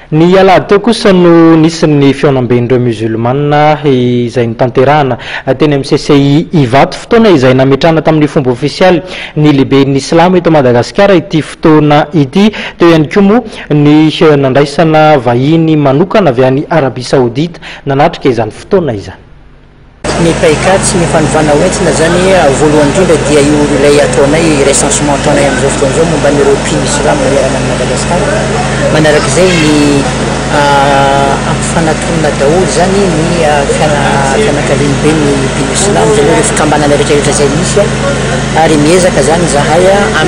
Ny alahady teo kosa no nisin'ny fiaonamben'ireo musulmana izay nitanterahana teny amin'ny CCI Ivato fotoana izay nametrahana tamin'ny fomba ofisialy ny lehiben'ny Islamo eto Madagasikara ity fotoana ity. Teo ihany koa moa ny nandraisana vahiny manokana avy any Arabia Saodita nanatrika izany fotoana izany. Ny paikady ny fanovana hoentina zany voalohany indrindra dia io ilay ataonay recensement ataonay amin'izao fotoana izao momba ny mpino Islamo manerana ny Madagasikara. Manarak'izay ny ampifanatona daholo zany ny fianakaviany be ny mpino Islamo zany hoe fikambanana rehetrarehetra zay misy ary miezaka zany zahay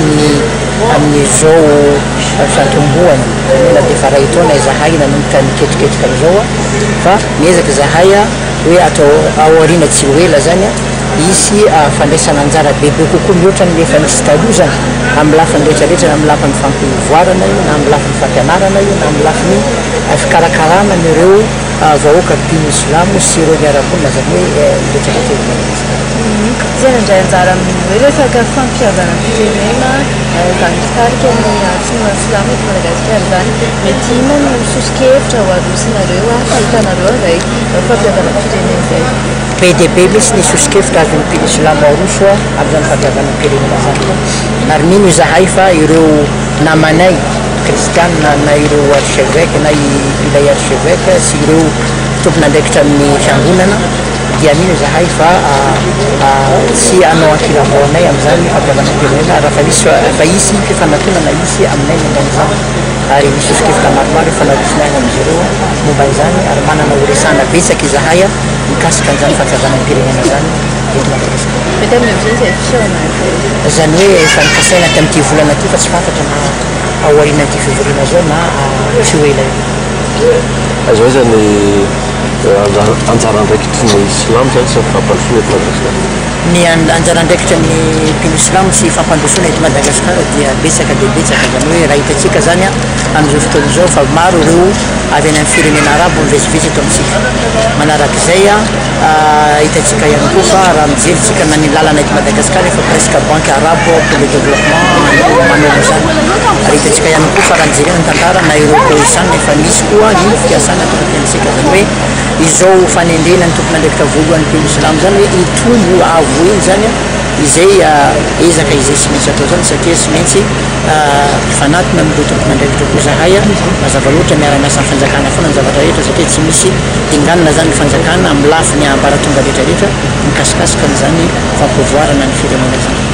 amin'izao fatombohany na dia fa ray taona zahay nanomboka niketriketrika an'izao fa miezaka zahay hoe atao aoriana tsy hoela zany isy fandraisana anjara bebe kokoa mihoatra ny efa nisy taloha zany amin'ny lafiny rehetrarehetra na amin'ny lafiny fampivoarana io na amin'ny lafiny fampianarana io na amin'ny lafiny fikarakarana n'ireo vahoaka mpino Islamo sy ireo miaramponina zany hoe rehetrarehetra zay nandray anjara hoe resaka fampihavana firenena izany mitarika ny antsinona Islamo eto Madagasikara zany mety inona no sosokevitra ho arosinareo fahitanareo zay fampihavana firenena zay. Be dia be misy ny sosokevitra azo ny mpino Islamo aroso amin'izany fampihavana firenena zany ary mino zahay fa ireo namanay kristianina na ireo archevêque na ilay archevêque sy ireo tompon'andraikitra amin'ny fiangonana dia mino zahay fa tsy anao ankilavaonay amin'izany fampihavana firenena raha fa isy fifanantonana isy aminay momba izany ary misy sosokevitra maromaro fanarosinahy amin'izareo momba izany ary manana horesana betsaka zahay mikasika an'izany fampihavana firenena zany eto Madagasikara. Zany hoe efa nikasaina tamin'ity volana ty fa tsy fantatra na aoriana ty fivoriana zao na tsy ho ela azo hoe zany anjara andraikitry ny Islamo zany sy fampandrosoana eto Madagasikara. Ny anjara andraikitra ny mpino Islamo sy fampandrosoana eto Madagasikara dia betsaka dia betsaka zany hoe raha hitantsika zany amin'izao fotoana izao fa maro ireo avy any amin'ny firenena arabo mivezivezy eto amintsika. Manarak'izay hitantsika ihany koa fa raha mijeritsika na ny lalana eto Madagasikara efa presque banque arabo pour le développement manao zany ary hitantsika ihany koa fa raha mijerena ny tantara na ireo poisane efa misy koa ny fiasana tompon'antsika zany hoe izao fanendrena ny tompon'andraikitra voalohany mpino Islamo zany hoe itombo avo iny zany izay ezaka izay sy maintsy atao zany satria sy maintsy fanatona amin'ireo tompon'andraikitra koa zahay mazava loatra miara-miasa amin'ny fanjakana foana ny zavatra rehetra satria tsy misy dinganina zany ny fanjakana amin'ny lafiny ambaratonga rehetrarehetra mikasikasika n'izany fampivoarana ny firenena zany.